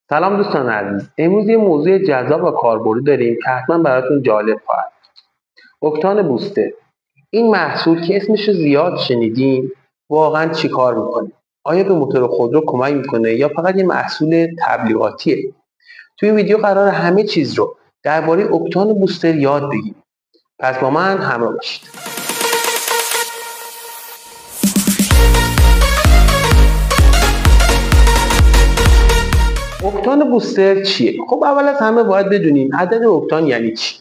سلام دوستان عزیز. امروز یه موضوع جذاب و کاربردی داریم که حتما براتون جالب خواهد بود. اکتان بوستر. این محصول که اسمش رو زیاد شنیدین واقعا چی کار میکنه؟ آیا به موتور خودرو کمک میکنه یا فقط یه محصول تبلیغاتیه؟ توی این ویدیو قراره همه چیز رو درباره اکتان بوستر یاد بگیریم. پس با من همراه باشید. اکتان بوستر چیه؟ خب اول از همه باید بدونیم عدد اکتان یعنی چی.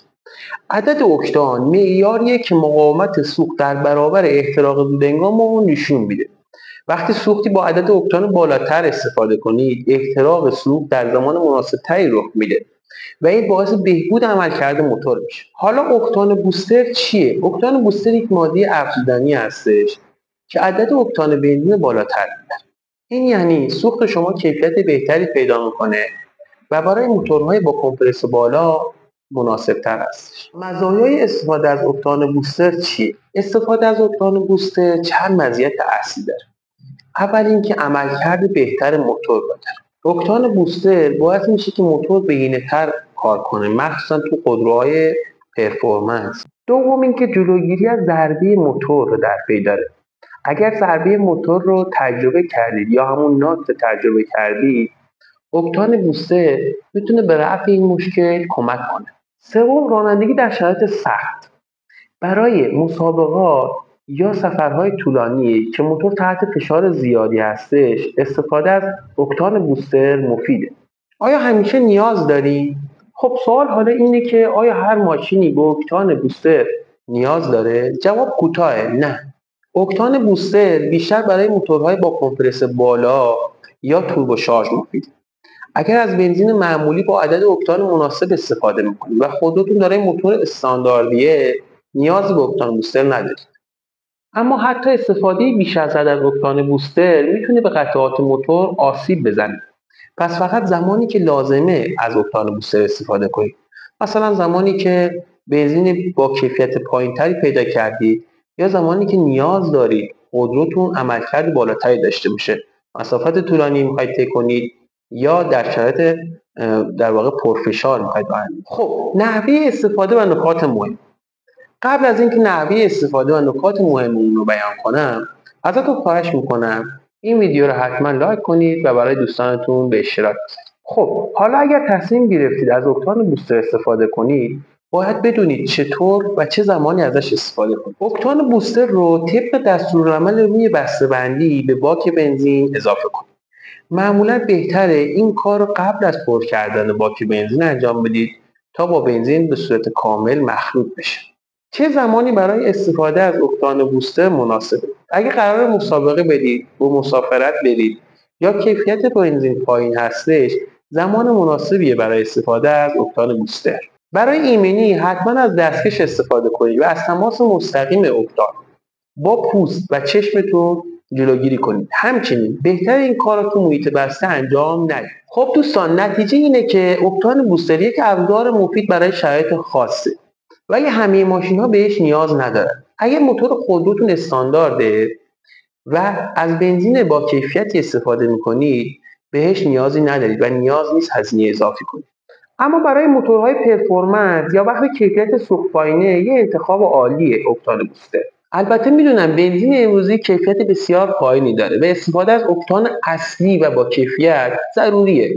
عدد اکتان معیاریه که مقاومت سوخت در برابر احتراق زودهنگام رو نشون میده. وقتی سوختی با عدد اکتان بالاتر استفاده کنید، احتراق سوخت در زمان مناسبتری رخ میده و این باعث بهبود عملکرد موتور میشه. حالا اکتان بوستر چیه؟ اکتان بوستر یک ماده افزودنی هستش که عدد اکتان بنزین بالاتر میده. این یعنی سوخت شما کیفیت بهتری پیدا میکنه و برای موتورهای با کمپرس بالا مناسب‌تر است. مزایای استفاده از اکتان بوستر چیه؟ استفاده از اکتان بوستر چند مزیت اصلی داره. اول اینکه عملکرد بهتر موتور داره. اکتان بوستر باعث میشه که موتور بهینه‌تر کار کنه، مخصوصا تو خودروهای پرفورمنس. دوم اینکه جلوگیری از ضربه موتور رو در پی داره. اگر ضربه موتور رو تجربه کردید یا همون ناک رو تجربه کردید، اکتان بوستر میتونه به رفع این مشکل کمک کنه. سوم، رانندگی در شرایط سخت. برای مسابقات یا سفرهای طولانی که موتور تحت فشار زیادی هستش، استفاده از اکتان بوستر مفیده. آیا همیشه نیاز داری؟ خب سوال حالا اینه که آیا هر ماشینی به اکتان بوستر نیاز داره؟ جواب کوتاه نه. اکتان بوستر بیشتر برای موتورهای با کمپرس بالا یا توربوشارژ مفیده. اگر از بنزین معمولی با عدد اکتان مناسب استفاده میکنید و خودتون داره موتور استانداردیه، نیازی به اکتان بوستر ندارید. اما حتی استفاده بیش از عدد اکتان بوستر میتونه به قطعات موتور آسیب بزنه. پس فقط زمانی که لازمه از اکتان بوستر استفاده کنید. مثلا زمانی که بنزین با کیفیت پایینتری پیدا کردید یا زمانی که نیاز دارید خودروتون عملکرد بالاتری داشته باشه. مسافت طولانی میخواید طی کنید یا در شرایط در واقع پرفشار میخواید برنامه. خب نحوه استفاده و نکات مهم. قبل از اینکه نحوه استفاده و نکات مهم اون رو بیان کنم، ازتون خواهش میکنم این ویدیو رو حتما لایک کنید و برای دوستانتون به اشتراک بذارید. خب حالا اگر تصمیم گرفتید از اکتان بوستر استفاده کنید، باید بدونید چطور و چه زمانی ازش استفاده کنید. اکتان بوستر رو طبق دستورالعمل روی بسته‌بندی به باک بنزین اضافه کنید. معمولا بهتره این کار رو قبل از پر کردن باک بنزین انجام بدید تا با بنزین به صورت کامل مخلوط بشه. چه زمانی برای استفاده از اکتان بوستر مناسبه؟ اگه قرار مسابقه بدید، به مسافرت برید یا کیفیت بنزین پایین هستش، زمان مناسبیه برای استفاده از اکتان بوستر. برای ایمنی حتما از دستکش استفاده کنید و از تماس مستقیم اکتان با پوست و چشمتون جلوگیری کنید. همچنین بهتر این کار رو تو محیط بسته انجام ندید. خب دوستان، نتیجه اینه که اکتان بوستر یک ابزار مفید برای شرایط خاصه، ولی همه ماشین ها بهش نیاز ندارن. اگه موتور خودروتون استاندارده و از بنزین با کیفیتی استفاده میکنید، بهش نیازی ندارید و نیاز نیست هزینه اضافی کنید. اما برای موتورهای پرفورمنس یا وقتی کیفیت سوخت پایینه، یه انتخاب عالیه اکتان بوستر. البته میدونم بنزین امروزی کیفیت بسیار پایینی داره و استفاده از اکتان اصلی و با کیفیت ضروریه،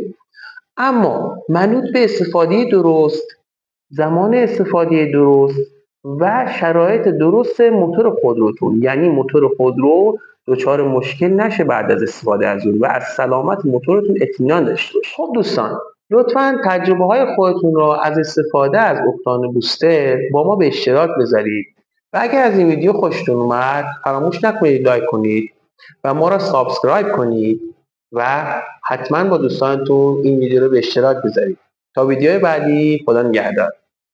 اما منوط به استفاده درست، زمان استفاده درست و شرایط درست موتور خودروتون، یعنی موتور خودرو دچار مشکل نشه بعد از استفاده از اون و از سلامت موتورتون اطمینان داشته باشید. خب دوستان، لطفاً تجربه های خودتون رو از استفاده از اکتان بوستر با ما به اشتراک بذارید و اگر از این ویدیو خوشتون اومد فراموش نکنید لایک کنید و ما را سابسکرایب کنید و حتما با دوستانتون این ویدیو رو به اشتراک بذارید. تا ویدیو بعدی، خدا نگهدار.